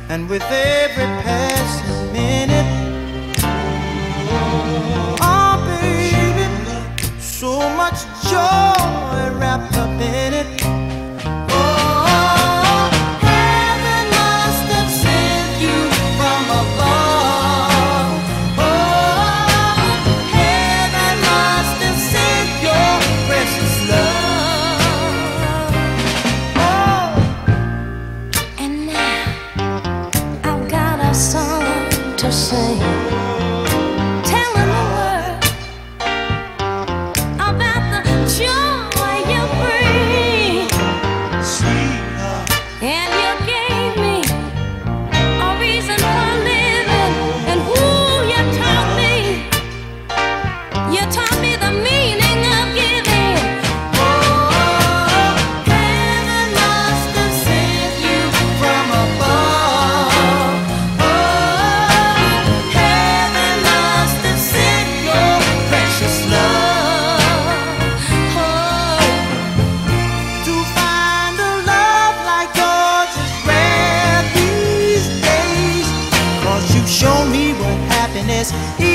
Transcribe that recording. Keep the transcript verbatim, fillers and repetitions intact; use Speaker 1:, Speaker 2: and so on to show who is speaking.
Speaker 1: and with every passing minute, oh baby, so much joy wrapped up in it. Oh, heaven must have sent you from above. Oh, heaven must have sent your precious love. Oh, and now I've got a song to sing, telling the world about the joy you bring. Sweetheart, and you gave me a reason for living, and who you taught me, you taught me the meaning of giving. Oh, heaven must have sent you from above. Oh, heaven must have sent your precious love. Oh, to find a love like yours is rare these days, 'cause you've shown me what happiness is.